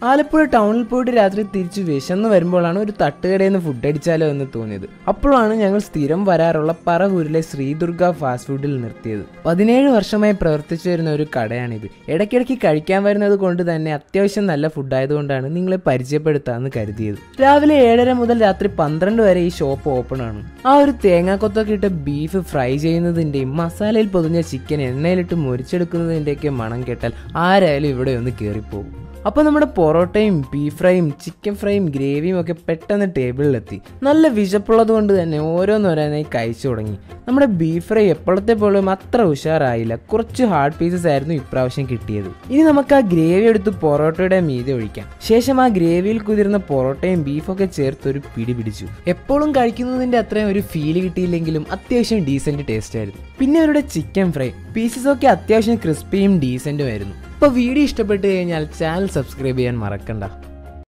ആലപ്പുഴ ടൗണിൽ പോയിട്ട് രാത്രി തിരിച്ചു വിശന്ന് വരുമ്പോഴാണ് ഒരു തട്ടുകടയിൽ നിന്ന് ഫുഡ് അടിച്ചാലോ എന്ന് തോന്നിയത്. അപ്പോഴാണ് ഞങ്ങൾ സ്ഥിരം വരാറുള്ള പറവൂരിലെ ശ്രീദുർഗ ഫാസ്റ്റ് ഫുഡിൽ നിർത്തിയത്. 17 വർഷമായി പ്രവർത്തിച്ചു വരുന്ന ഒരു കടയാണിത്. ഇടയ്ക്കിടയ്ക്ക് കഴിക്കാൻ വരുന്നത് കൊണ്ട് തന്നെ അത്യാവശ്യം നല്ല ഫുഡായതുകൊണ്ടാണ് നിങ്ങളെ പരിചയപ്പെടുത്താമെന്ന് കരുതിയത്. രാവിലെ 7:30 മുതൽ രാത്രി 12 വരെ ഈ ഷോപ്പ് ഓപ്പൺ ആണ്. ആ ഒരു തേങ്ങാക്കൊത്തൊക്കെ ഇട്ട് ബീഫ് ഫ്രൈ ചെയ്യുന്നതിൻ്റെയും മസാലയിൽ പൊതിഞ്ഞ ചിക്കൻ എണ്ണയിലിട്ട് മുരിച്ചെടുക്കുന്നതിൻ്റെയൊക്കെ മണം കേട്ടാൽ ആരായാലും ഇവിടെ ഒന്ന് കയറിപ്പോകും. അപ്പോൾ നമ്മുടെ പൊറോട്ടയും ബീഫ് ഫ്രൈയും ചിക്കൻ ഫ്രൈയും ഗ്രേവിയും ഒക്കെ പെട്ടെന്ന് ടേബിളിലെത്തി. നല്ല വിശപ്പുള്ളത് കൊണ്ട് തന്നെ ഓരോന്നോരോന്നായി കഴിച്ചു തുടങ്ങി. നമ്മുടെ ബീഫ് ഫ്രൈ എപ്പോഴത്തെ പോലും അത്ര ഉഷാറായില്ല. കുറച്ച് ഹാർഡ് പീസസ് ആയിരുന്നു ഇപ്രാവശ്യം കിട്ടിയത്. ഇനി നമുക്ക് ആ ഗ്രേവി എടുത്ത് പൊറോട്ടയുടെ മീതെ ഒഴിക്കാം. ശേഷം ആ ഗ്രേവിയിൽ കുതിർന്ന പൊറോട്ടയും ബീഫൊക്കെ ചേർത്ത് ഒരു പിടി പിടിച്ചു. എപ്പോഴും കഴിക്കുന്നതിൻ്റെ അത്രയും ഒരു ഫീല് കിട്ടിയില്ലെങ്കിലും അത്യാവശ്യം ഡീസൻറ്റ് ടേസ്റ്റ് ആയിരുന്നു. പിന്നെ അവരുടെ ചിക്കൻ ഫ്രൈ പീസസൊക്കെ അത്യാവശ്യം ക്രിസ്പിയും ഡീസൻറ്റും ആയിരുന്നു. അപ്പോൾ വീഡിയോ ഇഷ്ടപ്പെട്ട് കഴിഞ്ഞാൽ ചാനൽ സബ്സ്ക്രൈബ് ചെയ്യാൻ മറക്കണ്ട.